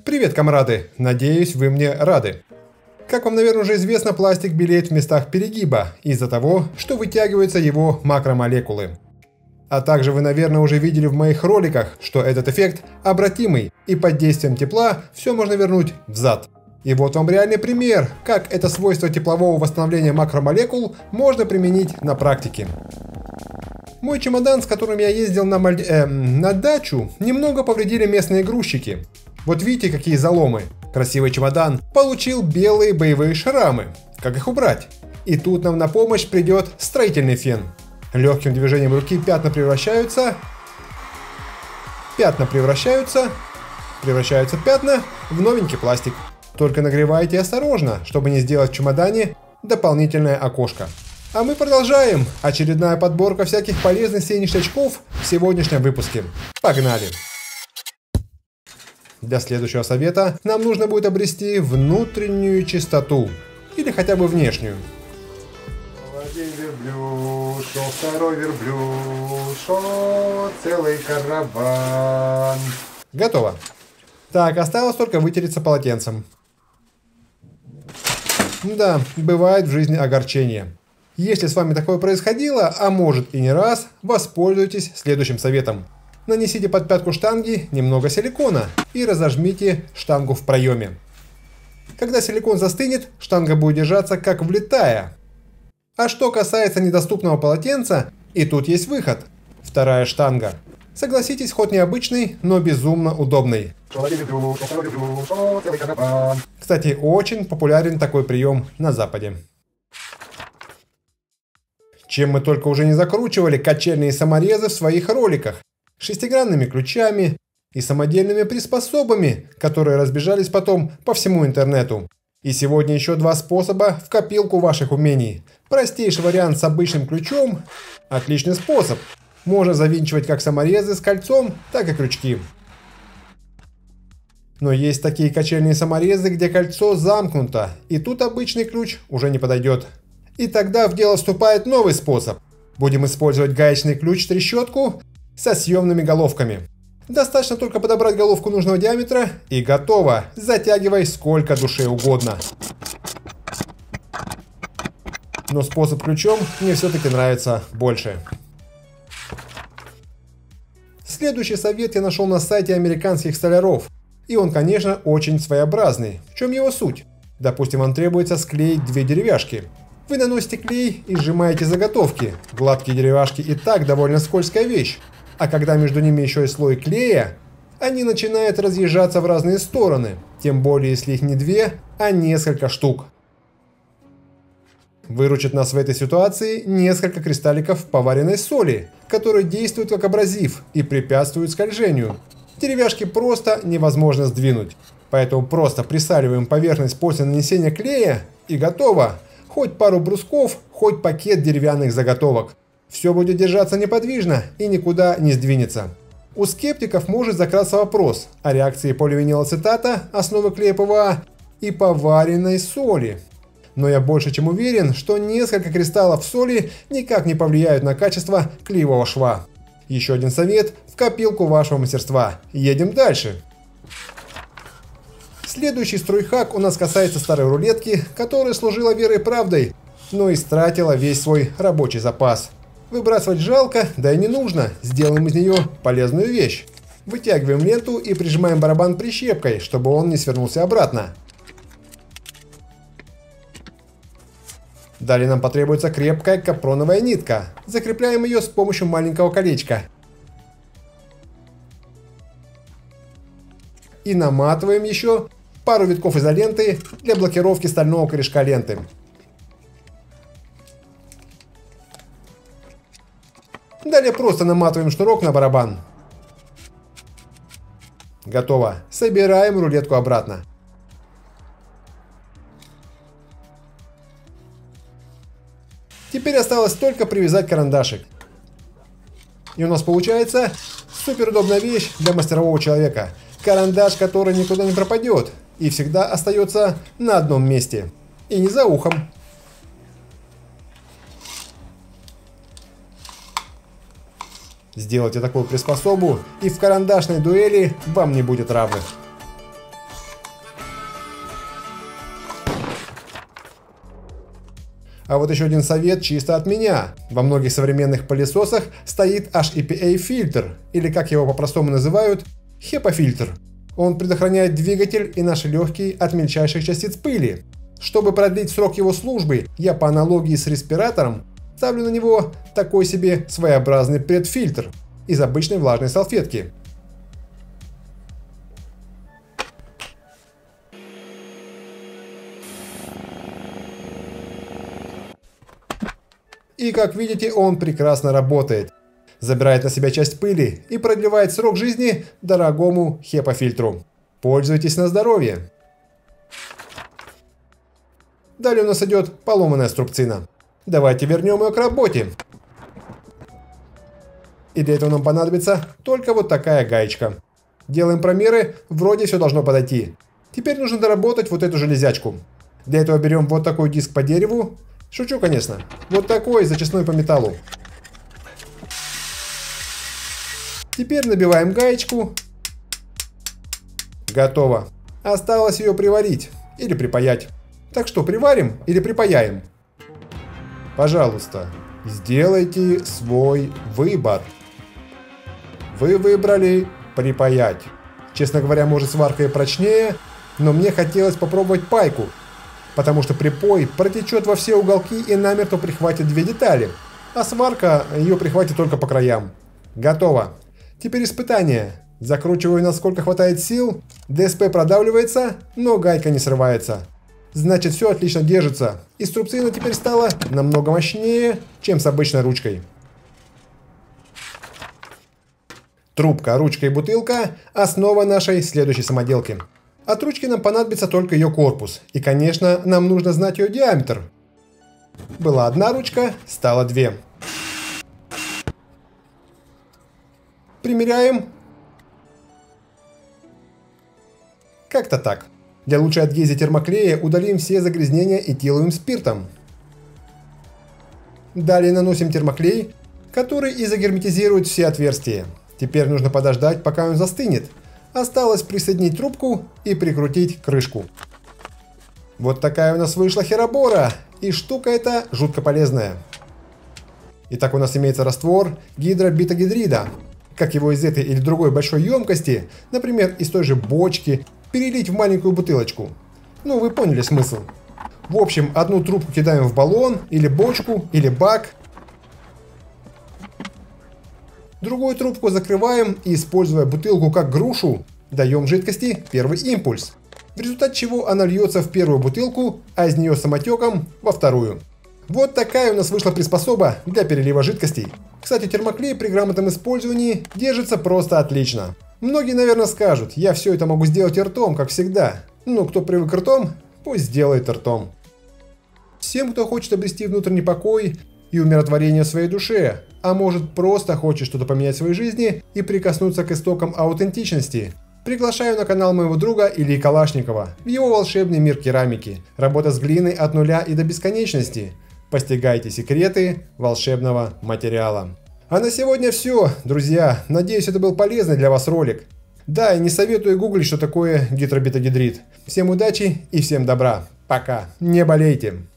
Привет, комрады! Надеюсь, вы мне рады. Как вам, наверное, уже известно, пластик белеет в местах перегиба из-за того, что вытягиваются его макромолекулы. А также вы, наверное, уже видели в моих роликах, что этот эффект обратимый, и под действием тепла все можно вернуть взад. И вот вам реальный пример, как это свойство теплового восстановления макромолекул можно применить на практике. Мой чемодан, с которым я ездил на дачу, немного повредили местные грузчики. Вот видите, какие заломы. Красивый чемодан получил белые боевые шрамы. Как их убрать? И тут нам на помощь придет строительный фен. Легким движением руки пятна превращаются пятна в новенький пластик. Только нагревайте осторожно, чтобы не сделать в чемодане дополнительное окошко. А мы продолжаем. Очередная подборка всяких полезных ништячков в сегодняшнем выпуске. Погнали! Для следующего совета нам нужно будет обрести внутреннюю чистоту. Или хотя бы внешнюю. Один верблюд, шел второй верблюд, шел целый караван. Готово. Так, осталось только вытереться полотенцем. Да, бывает в жизни огорчение. Если с вами такое происходило, а может и не раз, воспользуйтесь следующим советом. Нанесите под пятку штанги немного силикона и разожмите штангу в проеме. Когда силикон застынет, штанга будет держаться как влитая. А что касается недоступного полотенца, и тут есть выход. Вторая штанга. Согласитесь, хоть необычный, но безумно удобный. Кстати, очень популярен такой прием на Западе. Чем мы только уже не закручивали качельные саморезы в своих роликах. Шестигранными ключами и самодельными приспособами, которые разбежались потом по всему интернету. И сегодня еще два способа в копилку ваших умений. Простейший вариант с обычным ключом – отличный способ. Можно завинчивать как саморезы с кольцом, так и крючки. Но есть такие качельные саморезы, где кольцо замкнуто, и тут обычный ключ уже не подойдет. И тогда в дело вступает новый способ. Будем использовать гаечный ключ-трещотку со съемными головками. Достаточно только подобрать головку нужного диаметра и готово. Затягивай сколько душе угодно. Но способ ключом мне все-таки нравится больше. Следующий совет я нашел на сайте американских столяров. И он, конечно, очень своеобразный. В чем его суть? Допустим, вам требуется склеить две деревяшки. Вы наносите клей и сжимаете заготовки. Гладкие деревяшки и так довольно скользкая вещь. А когда между ними еще и слой клея, они начинают разъезжаться в разные стороны. Тем более, если их не две, а несколько штук. Выручит нас в этой ситуации несколько кристалликов поваренной соли, которые действуют как абразив и препятствуют скольжению. Деревяшки просто невозможно сдвинуть. Поэтому просто присаливаем поверхность после нанесения клея и готово. Хоть пару брусков, хоть пакет деревянных заготовок. Все будет держаться неподвижно и никуда не сдвинется. У скептиков может закраться вопрос о реакции поливинилацетата, основы клея ПВА и поваренной соли. Но я больше чем уверен, что несколько кристаллов соли никак не повлияют на качество клеевого шва. Еще один совет в копилку вашего мастерства. Едем дальше. Следующий стройхак у нас касается старой рулетки, которая служила верой и правдой, но истратила весь свой рабочий запас. Выбрасывать жалко, да и не нужно, сделаем из нее полезную вещь. Вытягиваем ленту и прижимаем барабан прищепкой, чтобы он не свернулся обратно. Далее нам потребуется крепкая капроновая нитка. Закрепляем ее с помощью маленького колечка. И наматываем еще пару витков изоленты для блокировки стального корешка ленты. Далее просто наматываем шнурок на барабан. Готово. Собираем рулетку обратно. Теперь осталось только привязать карандашик. И у нас получается супер удобная вещь для мастерового человека. Карандаш, который никуда не пропадет и всегда остается на одном месте. И не за ухом. Сделайте такую приспособу, и в карандашной дуэли вам не будет равных. А вот еще один совет чисто от меня. Во многих современных пылесосах стоит HEPA-фильтр, или как его по-простому называют, HEPA-фильтр. Он предохраняет двигатель и наши легкие от мельчайших частиц пыли. Чтобы продлить срок его службы, я по аналогии с респиратором ставлю на него такой себе своеобразный предфильтр из обычной влажной салфетки. И как видите, он прекрасно работает. Забирает на себя часть пыли и продлевает срок жизни дорогому HEPA-фильтру. Пользуйтесь на здоровье. Далее у нас идет поломанная струбцина. Давайте вернем ее к работе. И для этого нам понадобится только вот такая гаечка. Делаем промеры, вроде все должно подойти. Теперь нужно доработать вот эту железячку. Для этого берем вот такой диск по дереву. Шучу, конечно. Вот такой зачистной по металлу. Теперь набиваем гаечку. Готово. Осталось ее приварить или припаять. Так что приварим или припаяем? Пожалуйста, сделайте свой выбор. Вы выбрали припаять. Честно говоря, может, сварка и прочнее, но мне хотелось попробовать пайку, потому что припой протечет во все уголки и намертво прихватит две детали, а сварка ее прихватит только по краям. Готово. Теперь испытание. Закручиваю насколько хватает сил, ДСП продавливается, но гайка не срывается. Значит, все отлично держится, и струбцина теперь стала намного мощнее, чем с обычной ручкой. Трубка, ручка и бутылка – основа нашей следующей самоделки. От ручки нам понадобится только ее корпус, и, конечно, нам нужно знать ее диаметр. Была одна ручка, стало две. Примеряем. Как-то так. Для лучшей адгезии термоклея удалим все загрязнения этиловым спиртом. Далее наносим термоклей, который и загерметизирует все отверстия. Теперь нужно подождать, пока он застынет. Осталось присоединить трубку и прикрутить крышку. Вот такая у нас вышла херобора, и штука эта жутко полезная. Итак, у нас имеется раствор гидробетагидрида. Как его из этой или другой большой емкости, например, из той же бочки, перелить в маленькую бутылочку. Ну, вы поняли смысл. В общем, одну трубку кидаем в баллон, или бочку, или бак. Другую трубку закрываем и, используя бутылку как грушу, даем жидкости первый импульс. В результате чего она льется в первую бутылку, а из нее самотеком во вторую. Вот такая у нас вышла приспособа для перелива жидкостей. Кстати, термоклей при грамотном использовании держится просто отлично. Многие, наверное, скажут, я все это могу сделать и ртом, как всегда. Ну, кто привык ртом, пусть сделает ртом. Всем, кто хочет обрести внутренний покой и умиротворение в своей душе, а может просто хочет что-то поменять в своей жизни и прикоснуться к истокам аутентичности, приглашаю на канал моего друга Ильи Калашникова в его волшебный мир керамики. Работа с глиной от нуля и до бесконечности. Постигайте секреты волшебного материала. А на сегодня все, друзья. Надеюсь, это был полезный для вас ролик. Да, и не советую гуглить, что такое гидробетагидрид. Всем удачи и всем добра. Пока. Не болейте.